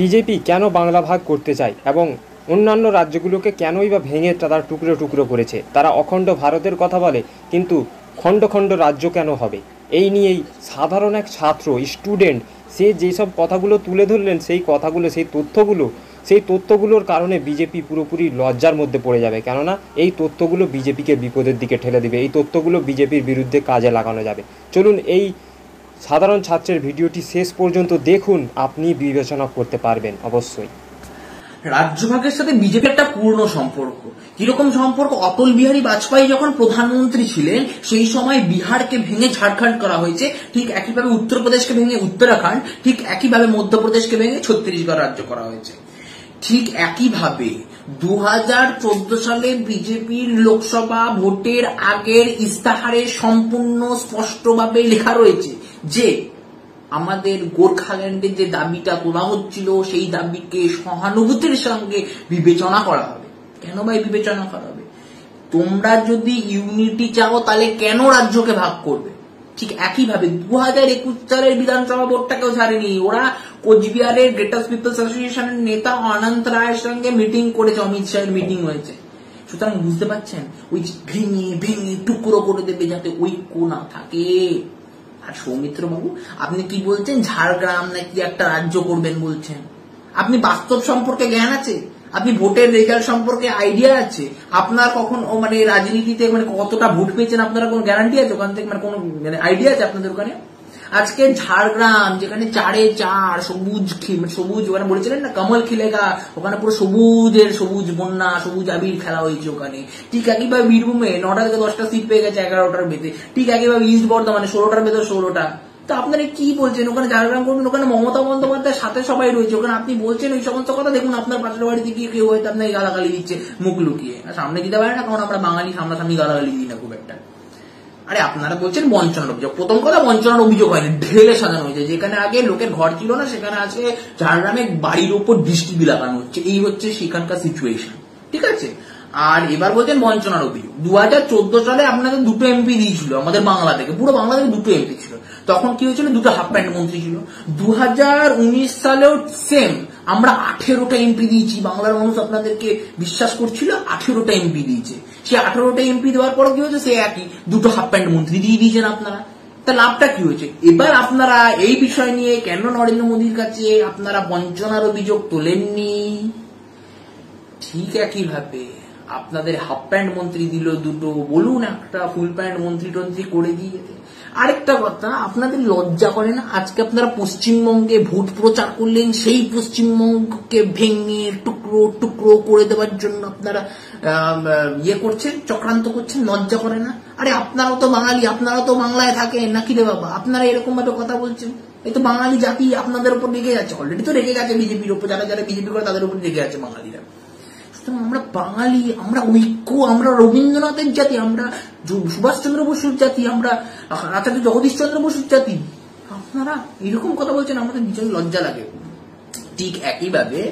BJP কেন বাংলা ভাগ করতে চায় এবং অন্যান্য রাজ্যগুলোকে কেনই বা ভেঙে তারা টুকরো টুকরো করেছে। তারা অখণ্ড ভারতের কথা বলে, কিন্তু খণ্ড খণ্ড রাজ্য কেন হবে? এই নিয়েই সাধারণ এক ছাত্র, স্টুডেন্ট, সে যেসব কথাগুলো তুলে ধরলেন, সেই তথ্যগুলোর কারণে বিজেপি পুরোপুরি লজ্জার মধ্যে পড়ে যাবে। কেননা এই তথ্যগুলো বিজেপিকে বিপদের দিকে ঠেলে দেবে, এই তথ্যগুলো বিজেপির বিরুদ্ধে কাজে লাগানো যাবে। চলুন এই সাধারণ ছাত্রের ভিডিওটি শেষ পর্যন্ত দেখুন, আপনি বিবেচনা করতে পারবেন অবশ্যই। রাজ্যভাগের সাথে বিজেপি একটা পূর্ণ সম্পর্ক। কিরকম সম্পর্ক? অটল বিহারী বাজপেয়ী যখন প্রধানমন্ত্রী ছিলেন সেই সময় বিহারকে ভেঙে ঝাড়খণ্ড করা হয়েছে, ঠিক একইভাবে উত্তরপ্রদেশকে ভেঙে উত্তরাখণ্ড, ঠিক একইভাবে মধ্যপ্রদেশকে ভেঙে ছত্তিশগড় রাজ্য করা হয়েছে। ঠিক একইভাবে 2014 সালে বিজেপির লোকসভা ভোটের আগের ইস্তাহারে সম্পূর্ণ স্পষ্টভাবে লেখা রয়েছে যে আমাদের গোর্খাল্যান্ডের যে দাবিটা তোলা হচ্ছিল সেই দাবিকে সহানুভূতির সঙ্গে বিবেচনা করা হবে। কেন ভাই বিবেচনা করা হবে? তোমরা যদি ইউনিটি চাও তাহলে কেন রাজ্যকে ভাগ করবে? ঠিক একইভাবে 2021 সালের বিধানসভা ভোটটাকেও ছাড়েনি। ওরা কোচবিহারের গ্রেটার পিপলস অ্যাসোসিয়েশনের নেতা অনন্ত রায়ের সঙ্গে মিটিং করেছে, অমিত শাহের মিটিং হয়েছে। সুতরাং বুঝতে পারছেন, ওই ভেঙে ভেঙে টুকরো করে দেবে যাতে ঐক্য না থাকে। আর সৌমিত্র বাবু, আপনি কি বলছেন ঝাড়গ্রাম নাকি একটা রাজ্য করবেন বলছেন? আপনি বাস্তব সম্পর্কে জ্ঞান আছে? আপনি ভোটের রেজাল্ট সম্পর্কে আইডিয়া আছে? আপনার কখন রাজনীতিতে কতটা ভোট পেয়েছেন আপনারা কোনো গ্যারান্টি আছে ওখান থেকে? কোনো আইডিয়া আছে আপনাদের ওখানে? আজকে ঝাড়গ্রাম যেখানে 4-4 সবুজ ওখানে বলেছিলেন না কমল খিলেগা, ওখানে পুরো সবুজ বন্যা, সবুজ আবির খেলা হয়েছে ওখানে। ঠিক একইভাবে বীরভূমে 9টা থেকে 10টা সিট পেয়ে গেছে 11টার ভেতরে। ঠিক একইভাবে ইস্ট বর্ধমানে 16টার ভেতরে 16টা। তো আপনারা কি বলছেন ওখানে ঝাড়গ্রাম করবেন? ওখানে মমতা বন্দ্যোপাধ্যায়ের সাথে সবাই রয়েছে, ওখানে আপনি বলছেন ওই সমস্ত কথা। দেখুন আপনার পাশের বাড়িতে গিয়ে কেউ হয়তো আপনাকে গালাগালি দিচ্ছে মুখ লুকিয়ে, সামনে দিতে পারে না, কারণ আমরা বাঙালি সামনাসামনি গালাগালি দিই না খুব একটা। আরে আপনারা বলছেন বঞ্চনার অভিযোগ। প্রথম কথা, বঞ্চনার অভিযোগ হয়নি, ঢেলে সাজানো হয়েছে। যেখানে আগে লোকের ঘর ছিল না সেখানে আজকে ঝাড়গ্রামে বাড়ির উপর ডিশটিভি লাগানো হচ্ছে। এই হচ্ছে সেখানকার সিচুয়েশন, ঠিক আছে? আর এবার বলছেন বঞ্চনার অভিযোগ। 2014 সালে আপনাদের 2টো এমপি দিয়েছিল আমাদের বাংলা থেকে, পুরো বাংলা থেকে 2টো এমপি ছিল। তখন কি হয়েছিল? 2টো হাফ প্যান্ট মন্ত্রী ছিল। 2019 সালেও সেম, আমরা 18টা এমপি দিয়েছি। বাংলার মানুষ আপনাদেরকে বিশ্বাস করছিল, 18টা এমপি দিয়েছে। সে 18টা এমপি দেওয়ার পর কি হয়েছে? সে একই 2টো হাফ প্যান্ট মন্ত্রী দিয়ে দিয়েছেন আপনারা। তা লাভটা কি হয়েছে? এবার আপনারা এই বিষয় নিয়ে কেন নরেন্দ্র মোদীর কাছে আপনারা বঞ্চনার অভিযোগ তোলেননি? ঠিক একইভাবে আপনাদের হাফ প্যান্ট মন্ত্রী দিল 2টো, বলুন একটা ফুল প্যান্ট মন্ত্রী টন্ত্রী করে দিয়ে যেতে। আরেকটা কথা, আপনাদের লজ্জা করে না? আজকে আপনারা পশ্চিমবঙ্গে ভোট প্রচার করলেন, সেই পশ্চিমবঙ্গকে ভেঙে টুকরো টুকরো করে দেওয়ার জন্য আপনারা করছেন, চক্রান্ত করছেন। লজ্জা করে না? আরে আপনারাও তো বাঙালি, আপনারাও তো বাংলায় থাকেন নাকি রে বাবা? আপনারা এরকম ভাবে কথা বলছেন, এই তো বাঙালি জাতি আপনাদের উপর রেগে যাচ্ছে। অলরেডি তো রেগে গেছে বিজেপির উপর, যারা যারা বিজেপি করে তাদের উপর রেগে আছে বাঙালিরা। আমরা বাঙালি, আমরা ঐক্য, আমরা রবীন্দ্রনাথের জাতি, আমরা সুভাষচন্দ্র বসুর জাতি, আমরা আচার্য জগদীশ চন্দ্র বসুর জাতি। আপনারা এরকম কথা বলছেন, আমাদের ভীষণ লজ্জা লাগে। ঠিক একইভাবে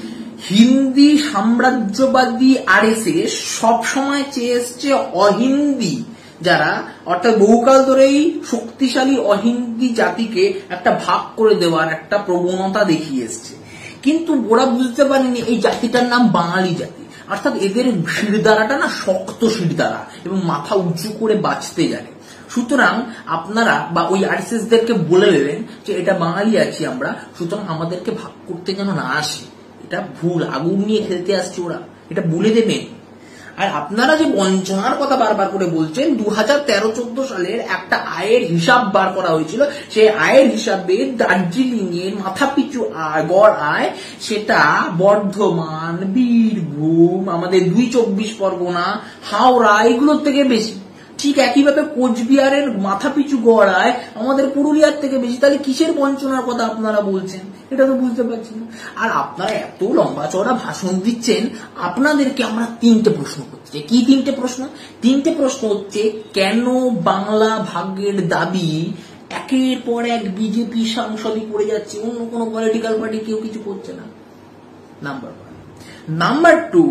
হিন্দি সাম্রাজ্যবাদী আরএসএস সবসময় চেয়ে এসছে অহিন্দি যারা, অর্থাৎ বহুকাল ধরেই শক্তিশালী অহিন্দি জাতিকে একটা ভাগ করে দেওয়ার একটা প্রবণতা দেখিয়ে এসছে। কিন্তু ওরা বুঝতে পারেনি এই জাতিটার নাম বাঙালি জাতি। অর্থাৎ এদের শিরদাঁড়াটা না শক্ত শিরদাঁড়া এবং মাথা উঁচু করে বাঁচতে জানে। সুতরাং আপনারা বা ওই আরএসএস দেরকে বলে দেবেন যে এটা বাঙালি আছি আমরা, সুতরাং আমাদেরকে ভাগ করতে যেন না আসে। এটা ভুল, আগুন নিয়ে খেলতে আসছে ওরা, এটা বলে দেবেন। আর আপনারা যে বঞ্চনার কথা বারবার করে বলছেন, 2013-14 সালের একটা আয়ের হিসাব বার করা হয়েছিল। সেই আয়ের হিসাবে দার্জিলিং এর মাথাপিছু গড় আয় সেটা বর্ধমান, বীরভূম, আমাদের 2 চব্বিশ পরগনা, হাওড়া এগুলোর থেকে বেশি। ঠিক একইভাবে কোচবিহারের মাথাপিছু গড় আয় আমাদের পুরুলিয়ার থেকে বেশি। তাহলে কিসের বঞ্চনার কথা আপনারা বলছেন? এটা তো বুঝতে পারছি না। আর আপনারা এত লম্বা চওড়া ভাষণ দিচ্ছেন, আপনাদেরকে আমরা 3টে প্রশ্ন করছি। কি 3টে প্রশ্ন? 3টে প্রশ্ন হচ্ছে, কেন বাংলা ভাগের দাবি একের পর এক বিজেপি সাংসদই করে যাচ্ছে, অন্য কোনো পলিটিক্যাল পার্টি কেউ কিছু করছে না? নাম্বার 1। নাম্বার 2,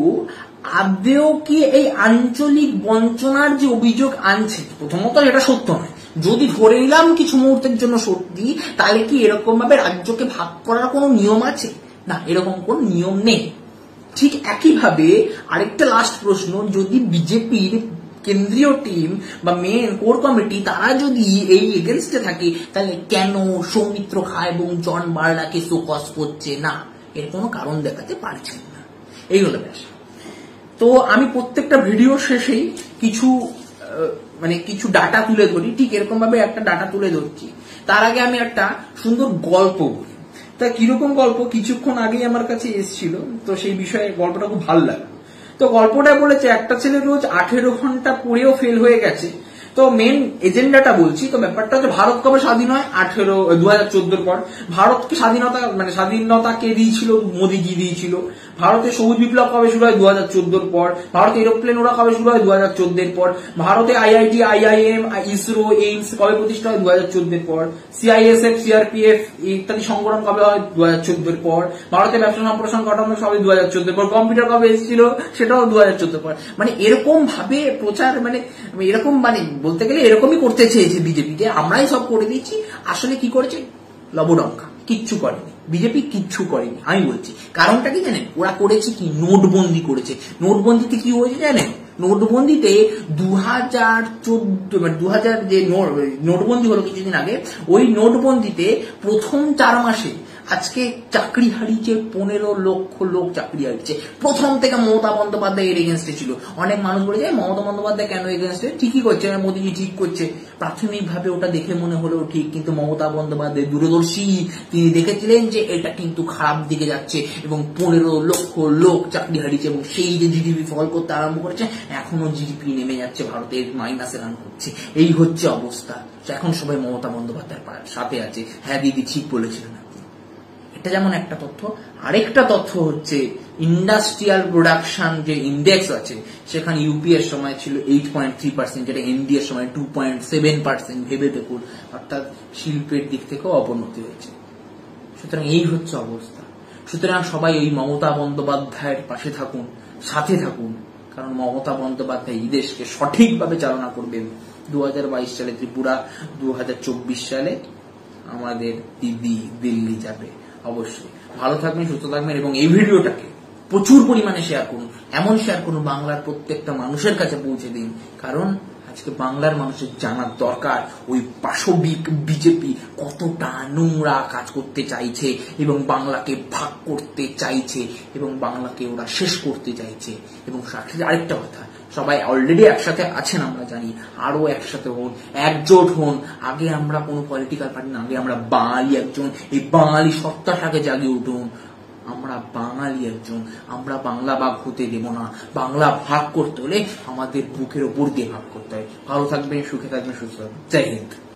আদৌ কি এই আঞ্চলিক বঞ্চনার যে অভিযোগ আনছে, প্রথমত এটা সত্য নয়। যদি ধরে নিলাম কিছু মুহূর্তের জন্য সত্যি, তাহলে কি এরকম ভাবে রাজ্যকে ভাগ করার কোনো নিয়ম আছে? না, এরকম কোন নিয়ম নেই। ঠিক একইভাবে আরেকটা লাস্ট প্রশ্ন, যদি বিজেপির কেন্দ্রীয় টিম বা মেন কোর কমিটি তারা যদি এই এগেনস্টে থাকে, তাহলে কেন সৌমিত্র খা এবং জন বার্লাকে শোকজ করছে না? এর কোনো কারণ দেখাতে পারছেন না। এই হলো ব্যাস। তো আমি প্রত্যেকটা ভিডিও শেষেই কিছু ডাটা তুলে ধরি, ঠিক এরকম ভাবে একটা ডাটা তুলে ধরছি। তার আগে আমি একটা সুন্দর গল্প বলি। তা কিরকম গল্প, কিছুক্ষণ আগেই আমার কাছে এসেছিল, তো সেই বিষয়ে গল্পটা খুব ভালো লাগে। তো গল্পটা বলেছে, একটা ছেলে রোজ 18 ঘন্টা পড়েও ফেল হয়ে গেছে। তো মেন এজেন্ডাটা বলছি। তো ব্যাপারটা হচ্ছে, ভারত কবে স্বাধীন হয়? 2014 পর। ভারতকে স্বাধীনতা কে দিয়েছিল? মোদীজি দিয়েছিল। ভারতের সবুজ বিপ্লব কবে শুরু হয়? 2014 পর। ভারতে এরোপ্লেন ওরা কবে শুরু হয়? 2014 পর। ভারতে IIT, IIM, ইসরো, এইমস কবে প্রতিষ্ঠা হয়? 2014 পর। CISF, CRPF ইত্যাদি সংগঠন কবে হয়? 2014 পর। ভারতে ব্যবসা সম্প্রসারণ কাঠামো সবে 2014 পর। কম্পিউটার কবে এসেছিল? সেটাও 2014 পর। এরকম ভাবে প্রচার, এরকম বলতে গেলে এরকমই করতে চেয়েছে বিজেপিকে, আমরাই সব করে দিচ্ছি। আসলে কি করেছে? লবডঙ্কা, কিচ্ছু করেনি বিজেপি, কিচ্ছু করেনি। আমি বলছি কারণটা কি জানেন? ওরা করেছে কি? নোটবন্দি করেছে। নোটবন্দিতে কি হয়েছে জানেন? নোটবন্দিতে 2014 যে নোটবন্দি হলো কিছুদিন আগে, ওই নোটবন্দিতে প্রথম 4 মাসে আজকে চাকরি হারিয়েছে 15 লক্ষ লোক চাকরি হারিয়েছে। প্রথম থেকে মমতা বন্দ্যোপাধ্যায় এর এগেনস্টে ছিল। অনেক মানুষ বলে যায় মমতা বন্দ্যোপাধ্যায় কেন এগেনস্টে? ঠিকই করছে, মোদীজি ঠিক করছে। প্রাথমিকভাবে ওটা দেখে মনে হলো ঠিক, কিন্তু মমতা বন্দ্যোপাধ্যায় দূরদর্শী, তিনি দেখেছিলেন যে এটা কিন্তু খারাপ দিকে যাচ্ছে এবং 15 লক্ষ লোক চাকরি হারিয়েছে, এবং সেই যে জিডিপি ফল করতে আরম্ভ করেছে, এখনো জিডিপি নেমে যাচ্ছে, ভারতের মাইনাসে রান করছে। এই হচ্ছে অবস্থা। এখন সবাই মমতা বন্দ্যোপাধ্যায়ের সাথে আছে। হ্যাঁ দিদি, ঠিক বলেছিলেন। এটা যেমন একটা তথ্য। আরেকটা তথ্য হচ্ছে, ইন্ডাস্ট্রিয়াল প্রোডাকশন যে ইন্ডেক্স আছে, সেখানে ইউপি এর সময় ছিল 8.3%, যেটা এনডি এর সময় 2.7%। ভেবে দেখুন, অর্থাৎ শিল্পের দিক থেকেও অবনতি হয়েছে। সুতরাং এই হচ্ছে অবস্থা। সুতরাং সবাই এই মমতা বন্দ্যোপাধ্যায়ের পাশে থাকুন, সাথে থাকুন, কারণ মমতা বন্দ্যোপাধ্যায় এই দেশকে সঠিকভাবে চালনা করবেন। 2022 সালে ত্রিপুরা, 2024 সালে আমাদের দিদি দিল্লি যাবে। অবশ্যই ভালো থাকবেন, সুস্থ থাকবেন, এবং এই ভিডিওটাকে প্রচুর পরিমাণে শেয়ার করুন। এমন শেয়ার করুন বাংলার প্রত্যেকটা মানুষের কাছে পৌঁছে দিন, কারণ আজকে বাংলার মানুষের জানার দরকার ওই পাশবিক বিজেপি কতটা নোংরা কাজ করতে চাইছে, এবং বাংলাকে ভাগ করতে চাইছে, এবং বাংলাকে ওরা শেষ করতে চাইছে। এবং সাথে আরেকটা কথা, সবাই অলরেডি একসাথে আছেন আমরা জানি, আরো একসাথে হন, একজোট হন। আগে আমরা কোনো পলিটিক্যাল পার্টি না, আগে আমরা বাঙালি একজন, এই বাঙালি সত্তাটাকে জাগিয়ে উঠুন। আমরা বাঙালি একজন, আমরা বাংলা ভাগ হতে দেব না। বাংলা ভাগ করতে হলে আমাদের বুকের ওপর দিয়ে ভাগ করতে হয়। ভালো থাকবেন, সুখে থাকবেন, সুস্থ থাকবেন। জয় হিন্দ।